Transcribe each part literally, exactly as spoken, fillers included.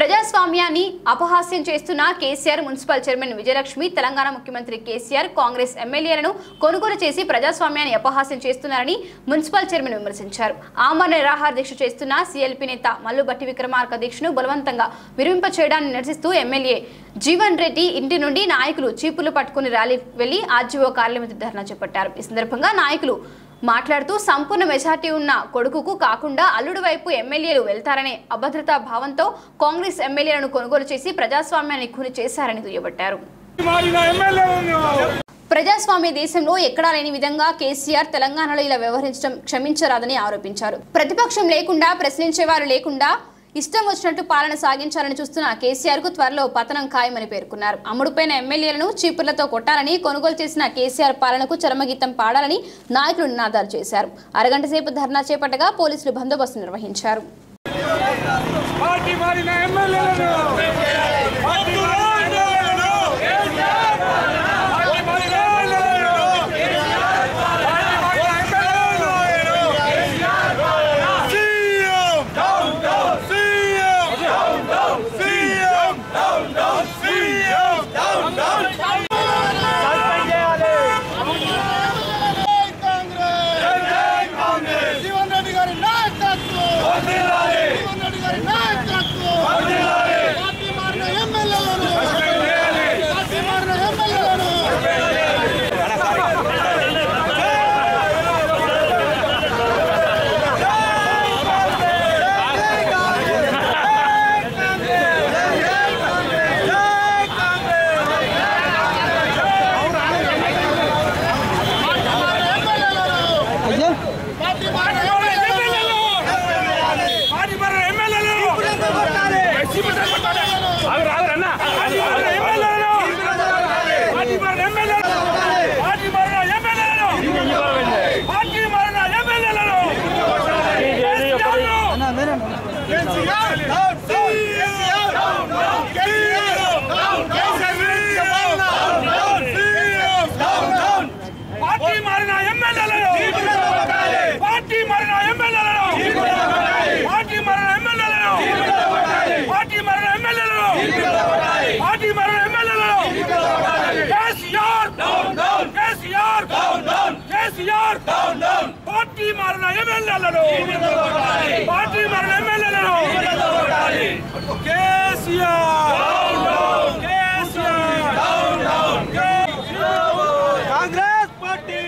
ప్రజాస్వామ్యాన్ని అపహాస్యం చేస్తున్న కేసీఆర్, మున్సిపల్ చైర్మన్ విజయలక్ష్మి, తెలంగాణ ముఖ్యమంత్రి కేసీఆర్ కాంగ్రెస్ ఎమ్మెల్యేలను కొనుగోలు చేసి ప్రజాస్వామ్యాన్ని అపహాస్యం చేస్తున్నారని మున్సిపల్ చైర్మన్ విమర్శించారు. ఆమరణ నిరాహార దీక్ష చేస్తున్న సీఎల్పీ నేత మల్లుబట్టి విక్రమార్క దీక్షను బలవంతంగా విరమింప చేయడాన్ని నిరసిస్తూ ఎమ్మెల్యే జీవన్ రెడ్డి ఇంటి నుండి నాయకులు చీపులు పట్టుకుని ర్యాలీ వెళ్లి ఆర్డీఓ కార్యాలయం వద్ద ధర్నా చేపట్టారు. ఈ సందర్భంగా నాయకులు మాట్లాడుతూ సంపూర్ణ మెజార్టీ ఉన్న కొడుకుకు కాకుండా అల్లుడు వైపు ఎమ్మెల్యేలు వెళ్తారనే అభద్రతా భావంతో కాంగ్రెస్ ఎమ్మెల్యేలను కొనుగోలు చేసి ప్రజాస్వామ్యాన్ని ఖూనీ చేశారని దుయ్యబట్టారు. ప్రజాస్వామ్య దేశంలో ఎక్కడా లేని విధంగా కేసీఆర్ తెలంగాణలో ఇలా వ్యవహరించడం క్షమించరాదని ఆరోపించారు. ప్రతిపక్షం లేకుండా, ప్రశ్నించేవారు లేకుండా ఇష్టం వచ్చినట్టు పాలన సాగించాలని చూస్తున్న కేసీఆర్ కు త్వరలో పతనం ఖాయమని పేర్కొన్నారు. అమ్ముడుపోయిన ఎమ్మెల్యేలను చీపుర్లతో కొట్టాలని, కొనుగోలు చేసిన కేసీఆర్ పాలనకు చరమగీతం పాడాలని నాయకులు నినాదాలు చేశారు. అరగంట సేపు ధర్నా చేపట్టగా పోలీసులు బందోబస్తు నిర్వహించారు. పార్టీ మారిన ఎమ్మెల్యేలను పార్టీ మారిన ఎమ్మెల్యేలను కేసీఆర్ కేసీఆర్ కాంగ్రెస్ పార్టీ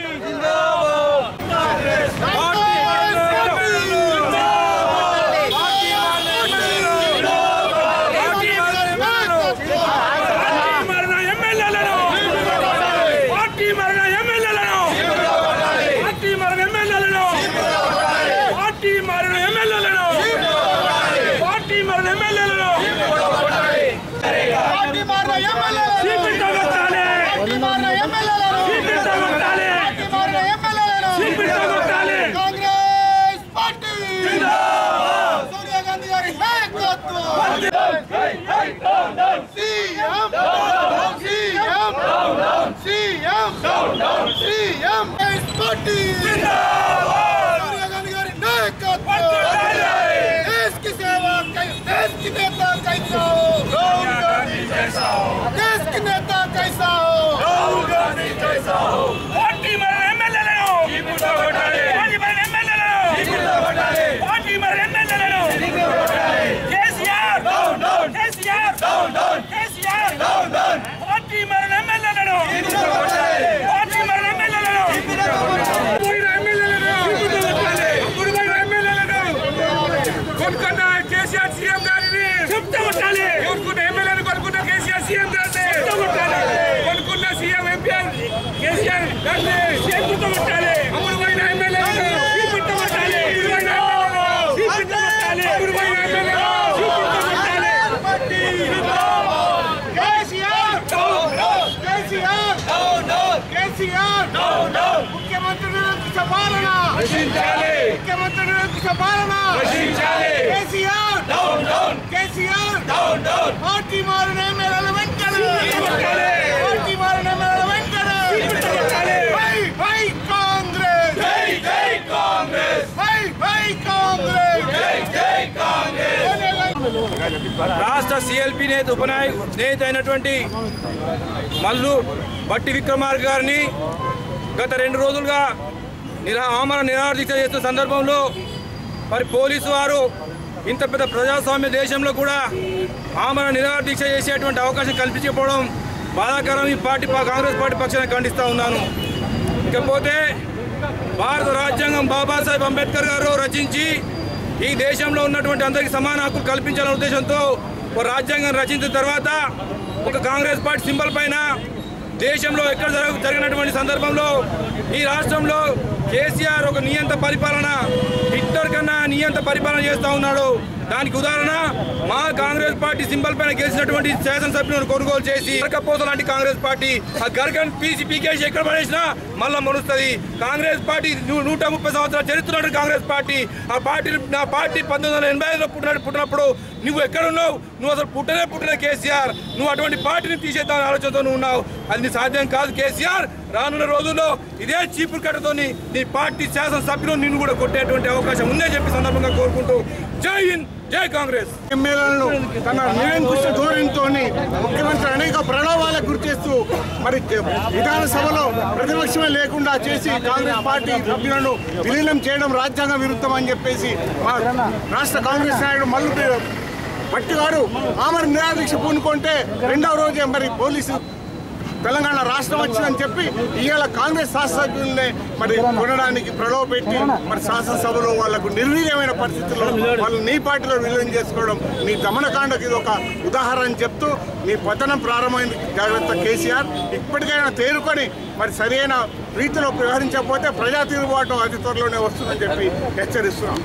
రాష్ట్ర సిఎల్పి నేత ఉపనాయ నేత అయినటువంటి మల్లు బట్టి విక్రమార్క గారిని గత రెండు రోజులుగా నిరా ఆమరణ నిరాహార దీక్ష చేస్తున్న సందర్భంలో మరి పోలీసు వారు ఇంత పెద్ద ప్రజాస్వామ్య దేశంలో కూడా ఆమరణ నిరాహార దీక్ష చేసేటువంటి అవకాశం కల్పించకపోవడం బాధాకరం. ఈ పార్టీ కాంగ్రెస్ పార్టీ పక్షాన్ని ఖండిస్తూ ఉన్నాను. ఇకపోతే భారత రాజ్యాంగం బాబాసాహెబ్ అంబేద్కర్ గారు రచించి ఈ దేశంలో ఉన్నటువంటి అందరికీ సమాన హక్కులు కల్పించాలనే ఉద్దేశంతో ఒక రాజ్యాంగం రచించిన తర్వాత ఒక కాంగ్రెస్ పార్టీ సింబల్ పైన దేశంలో ఎక్కడ జరగ జరిగినటువంటి సందర్భంలో ఈ రాష్ట్రంలో కేసీఆర్ ఒక నియంత పరిపాలన హిట్లర్ కన్నా నియంత పరిపాలన చేస్తూ ఉన్నాడు. దానికి ఉదాహరణ మా కాంగ్రెస్ పార్టీ సింబల్ పైన గెలిచినటువంటి శాసనసభ్యులను కొనుగోలు చేసి గరకపోత లాంటి కాంగ్రెస్ పార్టీ ఆ గరకన్ పీసీ పీకేసి ఎక్కడ పడేసినా మళ్ళా మరుస్తుంది. కాంగ్రెస్ పార్టీ నూట ముప్పై సంవత్సరాలు చరిత్ర కాంగ్రెస్ పార్టీ ఆ పార్టీ నా పార్టీ పంతొమ్మిది వందల ఎనభై ఐదులో పుట్టిన పుట్టినప్పుడు నువ్వు ఎక్కడున్నావు? నువ్వు అసలు పుట్టనే పుట్టిన కేసీఆర్. నువ్వు అటువంటి పార్టీని తీసేద్దామని ఆలోచనతో నువ్వు ఉన్నావు. అది సాధ్యం కాదు కేసీఆర్. రానున్న రోజుల్లో ఇదే చీపురు కట్టతో నీ పార్టీ శాసనసభ్యులు నిన్ను కూడా కొట్టేటువంటి అవకాశం ఉందని చెప్పి సందర్భంగా కోరుకుంటూ జై హింద్ జై కాంగ్రెస్. ఎమ్మెల్యేలను తన నిరంకుశ ధోరణితో ముఖ్యమంత్రి అనేక ప్రణాళికలకు గురి చేస్తూ మరి విధానసభలో ప్రతిపక్షమే లేకుండా చేసి కాంగ్రెస్ పార్టీ సభ్యులను విలీనం చేయడం రాజ్యాంగ విరుద్ధం అని చెప్పేసి మా రాష్ట్ర కాంగ్రెస్ నాయకుడు మల్లు భట్టి గారు ఆమరణ నిరాహార దీక్ష పూనుకుంటే రెండవ రోజే మరి పోలీసు తెలంగాణ రాష్ట్రం వచ్చిందని చెప్పి ఇవాళ కాంగ్రెస్ శాసనసభ్యులనే మరి కొనడానికి ప్రలోభపెట్టి మరి శాసనసభలో వాళ్లకు నిర్వీర్యమైన పరిస్థితుల్లో వాళ్ళు నీ పార్టీలో విలీనం చేసుకోవడం నీ దమనకాండకు ఇది ఒక ఉదాహరణ అని చెప్తూ నీ పతనం ప్రారంభమైంది. జాగ్రత్త కేసీఆర్. ఇప్పటికైనా తేరుకొని మరి సరైన రీతిలో వ్యవహరించకపోతే ప్రజా తిరుగుబాటు అతి త్వరలోనే వస్తుందని చెప్పి హెచ్చరిస్తున్నాం.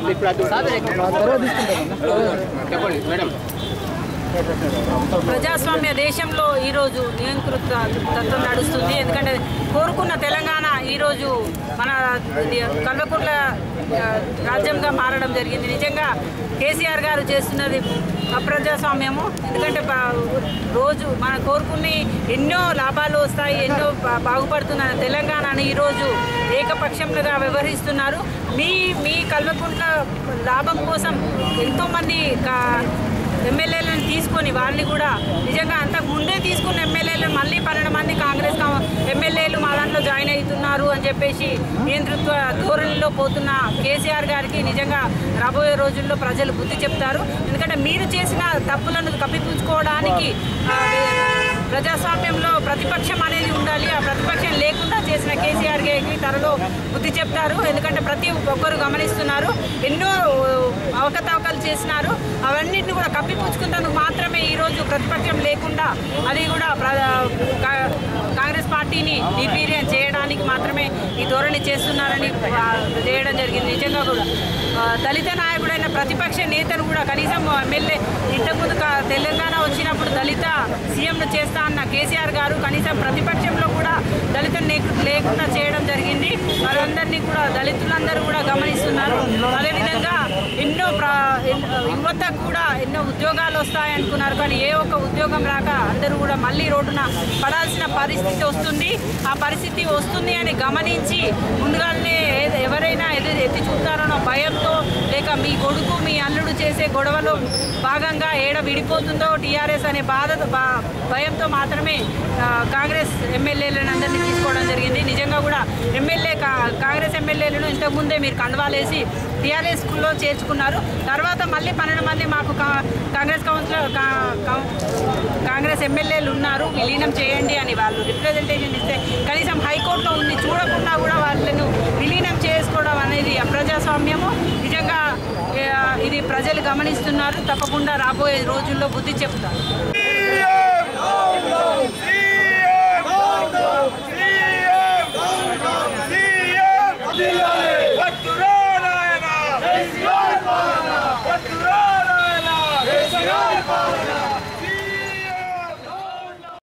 ప్రజాస్వామ్య దేశంలో ఈరోజు నియంకృత తత్వం నడుస్తుంది. ఎందుకంటే కోరుకున్న తెలంగాణ ఈరోజు మన కల్వకుంట్ల రాజ్యంగా మారడం జరిగింది. నిజంగా కేసీఆర్ గారు చేస్తున్నది అప్రజాస్వామ్యము. ఎందుకంటే రోజు మన కోరుకుని ఎన్నో లాభాలు వస్తాయి, ఎన్నో బాగుపడుతున్న తెలంగాణని ఈరోజు ఏకపక్షంగా వ్యవహరిస్తున్నారు. మీ మీ కల్వకుంట్ల లాభం కోసం ఎంతోమంది ఎమ్మెల్యేలను తీసుకొని వాళ్ళని కూడా నిజంగా అంతకు ముందే తీసుకున్న ఎమ్మెల్యేలు మళ్ళీ పన్నెండు మంది కాంగ్రెస్ ఎమ్మెల్యేలు మా దాంట్లో జాయిన్ అవుతున్నారు అని చెప్పేసి నియంతృత్వ ధోరణిలో పోతున్న కేసీఆర్ గారికి నిజంగా రాబోయే రోజుల్లో ప్రజలు బుద్ధి చెప్తారు. ఎందుకంటే మీరు చేసిన తప్పులను కప్పిపుచ్చుకోవడానికి ప్రజాస్వామ్యంలో ప్రతిపక్షం అనేది ఉండాలి. ఆ ప్రతిపక్షం లేకుండా చేసిన కేసీఆర్ గారికి త్వరలో బుద్ధి చెప్తారు. ఎందుకంటే ప్రతి ఒక్కరు గమనిస్తున్నారు, ఎన్నో అవకతవకలు చేసినారు. అవన్నిటిని కూడా కప్పిపుచ్చుకున్నందుకు మాత్రమే ఈరోజు ప్రతిపక్షం లేకుండా అది కూడా కాంగ్రెస్ పార్టీని నిర్వీర్యం చేయడానికి మాత్రమే ఈ ధోరణి చేస్తున్నారని చేయడం జరిగింది. నిజంగా కూడా దళిత నాయకుడైన ప్రతిపక్ష నేతను కూడా కనీసం ఎమ్మెల్యే ఇంతకుముందు తెలంగాణ వచ్చినప్పుడు దళిత సీఎంను చేస్తా అన్న కేసీఆర్ గారు కనీసం ప్రతిపక్షంలో కూడా దళిత లేకుండా చేయడం జరిగింది. వారందరినీ కూడా దళితులందరూ కూడా గమనిస్తున్నారు. అదేవిధంగా ఎన్నో యువత కూడా ఎన్నో ఉద్యోగాలు వస్తాయనుకున్నారు, కానీ ఏ ఒక్క ఉద్యోగం రాక అందరూ కూడా మళ్ళీ రోడ్డున పడాల్సిన పరిస్థితి వస్తుంది. ఆ పరిస్థితి వస్తుంది అని గమనించి ముందుగానే ఎవరైనా ఎది ఎత్తి చూస్తారనో భయంతో, లేక మీ కొడుకు మీ అల్లుడు చేసే గొడవలో భాగంగా ఏడ విడిపోతుందో టీఆర్ఎస్ అనే బాధ భయంతో మాత్రమే కాంగ్రెస్ ఎమ్మెల్యేలను అందరినీ తీసుకోవడం జరిగింది. నిజంగా కూడా ఎమ్మెల్యే కాంగ్రెస్ ఎమ్మెల్యేలను ఇంతకుముందే మీరు కండువాలేసి టీఆర్ఎస్లో చేర్చుకున్నారు. తర్వాత మళ్ళీ పన్నెండు మంది మాకు కాంగ్రెస్ కౌన్సిలర్ కాంగ్రెస్ ఎమ్మెల్యేలు ఉన్నారు, విలీనం చేయండి అని వాళ్ళు రిప్రజెంటేషన్ ఇస్తే కనీసం హైకోర్టులో ఉంది చూడకుండా కూడా వాళ్ళను విలీనం చేసుకోవడం అనేది అప్రజాస్వామ్యము. నిజంగా ఇది ప్రజలు గమనిస్తున్నారు. తప్పకుండా రాబోయే రోజుల్లో బుద్ధి చెప్తారు.